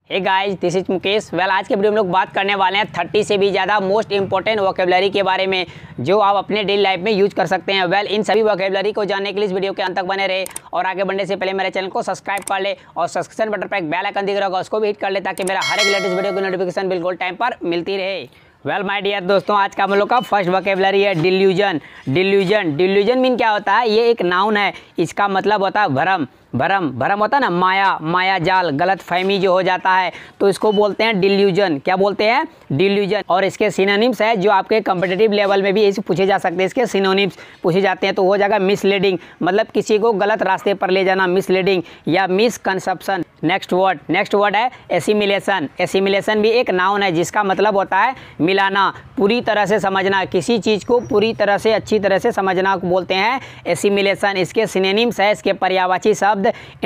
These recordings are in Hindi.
Hey guys, this is Mukesh. आज के वीडियो में लोग बात करने वाले हैं 30 से भी ज़्यादा मोस्ट इंपॉर्टेंट वोकेबलरी के बारे में जो आप अपने डेली लाइफ में यूज कर सकते हैं। इन सभी वोकेबलरी को जानने के लिए इस वीडियो के अंत तक बने रहे और आगे बढ़ने से पहले मेरे चैनल को सब्सक्राइब कर ले और सब्सक्रिप्शन बटन पर एक बेल आइकन दिख रहा होगा, उसको भी हिट कर ले ताकि मेरा हर एक लेटेस्ट वीडियो की नोटिफिकेशन बिल्कुल टाइम पर मिलती रहे। माय डियर दोस्तों, आज का हम लोग का फर्स्ट वोकेबलरी है डिल्यूजन। डिल्यूजन मीन क्या होता है? ये एक नाउन है। इसका मतलब होता है भ्रम। भ्रम होता है ना, माया जाल, गलत फहमी जो हो जाता है, तो इसको बोलते हैं डिल्यूजन। क्या बोलते हैं? डिल्यूजन। और इसके सिनोनिम्स है जो आपके कॉम्पिटिटिव लेवल में भी ऐसे पूछे जा सकते हैं। इसके सिनोनिम्स पूछे जाते हैं तो हो जाएगा मिसलीडिंग, मतलब किसी को गलत रास्ते पर ले जाना, मिसलीडिंग या मिसकंसेप्शन। नेक्स्ट वर्ड है एसिमिलेशन। एसिमिलेशन भी एक नाउन है जिसका मतलब होता है मिलाना, पूरी तरह से समझना, किसी चीज़ को पूरी तरह से अच्छी तरह से समझना को बोलते हैं एसिमिलेशन। इसके सिनोनिम्स है, इसके पर्यायवाची शब्द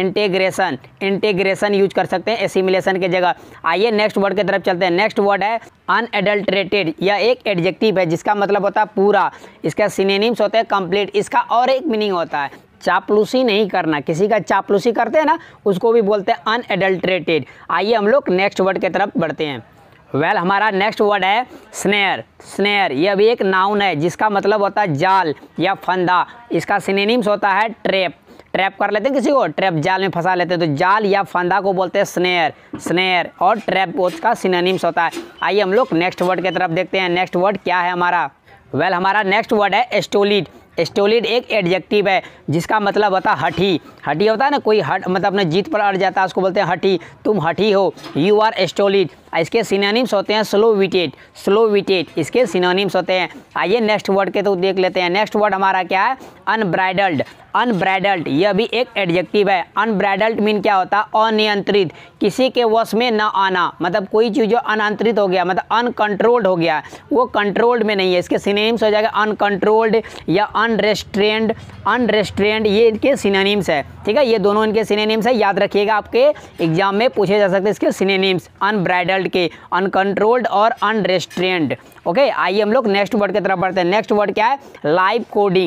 इंटीग्रेशन यूज कर सकते हैं एसिमिलेशन के जगह। आइए नेक्स्ट वर्ड की तरफ चलते हैं। नेक्स्ट वर्ड है अनएडल्टरेटेड। यह एक एडजेक्टिव है जिसका मतलब होता है पूरा। इसका सिनोनिम्स होते हैं कंप्लीट। इसका और एक मीनिंग होता है चापलूसी नहीं करना, किसी का चापलूसी करते हैं ना, उसको भी बोलते हैं अनएडल्टरेटेड। आइए हम लोग नेक्स्ट वर्ड की तरफ बढ़ते हैं। हमारा नेक्स्ट वर्ड है स्नेयर। यह भी एक नाउन है जिसका मतलब होता है जाल या फंदा। इसका सिनोनिम्स होता है ट्रैप कर लेते हैं किसी को, ट्रैप जाल में फंसा लेते हैं, तो जाल या फंदा को बोलते हैं स्नेयर और ट्रैप उसका सिनोनिम्स होता है। आइए हम लोग नेक्स्ट वर्ड की तरफ देखते हैं। नेक्स्ट वर्ड क्या है हमारा? हमारा नेक्स्ट वर्ड है स्टोलिड। स्टोलिड एक एडजेक्टिव है जिसका मतलब होता है हठी होता है ना, कोई मतलब अपने जीत पर अड़ जाता है, उसको बोलते हैं हठी। तुम हठी हो, यू आर स्टोलिड। इसके सिनोनिम्स होते हैं स्लो विटेड। इसके सिनोनिम्स होते हैं। आइए नेक्स्ट वर्ड के तो देख लेते हैं। नेक्स्ट वर्ड हमारा क्या है? अनब्राइडल्ड। यह भी एक एडजेक्टिव है। अनब्राइडल्ड मीन क्या होता है? अनियंत्रित, किसी के वश में न आना, मतलब कोई चीज़ जो अनियंत्रित हो गया, मतलब अनकंट्रोल्ड हो गया, वो कंट्रोल्ड में नहीं है। इसके सिनोनिम्स हो जाएगा अनकंट्रोल्ड या अनरेस्ट्रेंड। ये इनके सिनोनिम्स है, ठीक है। ये दोनों इनके सिनोनिम्स है, याद रखिएगा, आपके एग्जाम में पूछे जा सकते हैं इसके सिनोनिम्स अनब्राइडल्ड के, अनकंट्रोल्ड और अनरेस्ट्रेंड। ओके, आइए हम लोग नेक्स्ट वर्ड की तरफ बढ़ते हैं। नेक्स्ट वर्ड क्या है? लाइव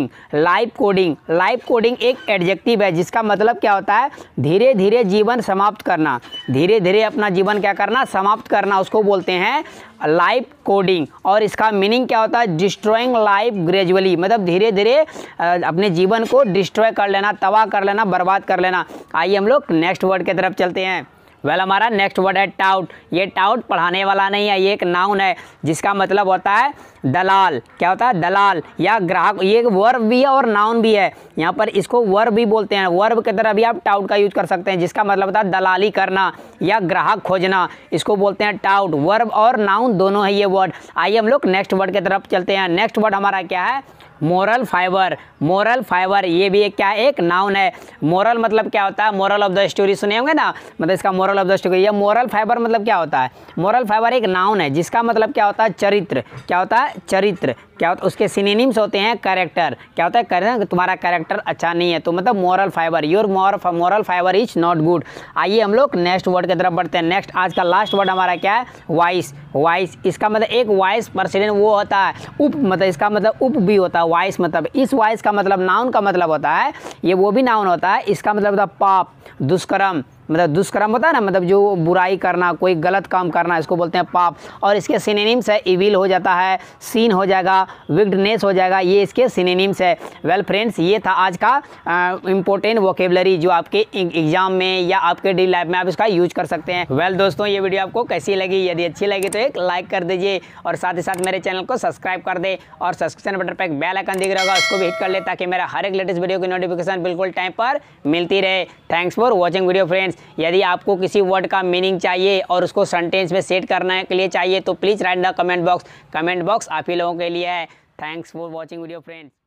कोडिंग एक एडजेक्टिव है जिसका मतलब क्या होता है? धीरे धीरे जीवन समाप्त करना, धीरे धीरे अपना जीवन क्या करना? समाप्त करना, उसको बोलते हैं लाइफ कोडिंग। और इसका मीनिंग क्या होता है? डिस्ट्रॉइंग लाइफ ग्रेजुअली, मतलब धीरे धीरे अपने जीवन को डिस्ट्रॉय कर लेना, तबाह कर लेना, बर्बाद कर लेना। आइए हम लोग नेक्स्ट वर्ड की तरफ चलते हैं। हमारा नेक्स्ट वर्ड है टाउट। ये टाउट पढ़ाने वाला नहीं है, ये एक नाउन है जिसका मतलब होता है दलाल। क्या होता है? दलाल या ग्राहक। ये एक वर्ब भी है और नाउन भी है। यहाँ पर इसको वर्ब भी बोलते हैं, वर्ब की तरह भी आप टाउट का यूज कर सकते हैं जिसका मतलब होता है दलाली करना या ग्राहक खोजना, इसको बोलते हैं टाउट। वर्ब और नाउन दोनों है ये वर्ड। आइए हम लोग नेक्स्ट वर्ड की तरफ चलते हैं। नेक्स्ट वर्ड हमारा क्या है? Moral fibre. ये भी एक क्या है? एक नाउन है। मोरल मतलब क्या होता है? मोरल ऑफ द स्टोरी सुने होंगे ना, मतलब इसका मोरल ऑफ द स्टोरी। ये मोरल फाइबर मतलब क्या होता है? मोरल फाइबर एक नाउन है जिसका मतलब क्या होता है? चरित्र। क्या होता है? चरित्र। क्या होता है? उसके सिनोनिम्स होते हैं कैरेक्टर। क्या होता है? तुम्हारा कैरेक्टर अच्छा नहीं है, तो मतलब moral fibre, your moral fibre is not good. आइए हम लोग नेक्स्ट वर्ड की तरफ बढ़ते हैं। नेक्स्ट आज का लास्ट वर्ड हमारा क्या है? वाइस। इसका मतलब एक वाइस प्रेसिडेंट वो होता है, मतलब इसका मतलब उप भी होता है। वाइस मतलब, इस वाइस का मतलब नाउन का मतलब होता है, ये वो भी नाउन होता है। इसका मतलब होता है पाप, दुष्कर्म, मतलब दुष्कर्म होता है ना, मतलब जो बुराई करना, कोई गलत काम करना, इसको बोलते हैं पाप। और इसके सिनोनिम्स है इविल हो जाता है, सीन हो जाएगा, विक्डनेस हो जाएगा, ये इसके सिनोनिम्स है। फ्रेंड्स, ये था आज का इंपॉर्टेंट वोकेबलरी जो आपके एग्जाम में या आपके डेली लाइफ में आप इसका यूज कर सकते हैं। दोस्तों, ये वीडियो आपको कैसी लगी? यदि अच्छी लगी तो एक लाइक कर दीजिए और साथ ही साथ मेरे चैनल को सब्सक्राइब कर दे और सब्सक्रिप्शन बटन पर एक बेल आइकन दिख रहा होगा, उसको भी हिट कर ले ताकि मेरा हर एक लेटेस्ट वीडियो की नोटिफिकेशन बिल्कुल टाइम पर मिलती रहे। Thanks for watching video friends. यदि आपको किसी वर्ड का मीनिंग चाहिए और उसको सेंटेंस में सेट करने के लिए चाहिए तो please write the comment box आप ही लोगों के लिए है। Thanks for watching video friends.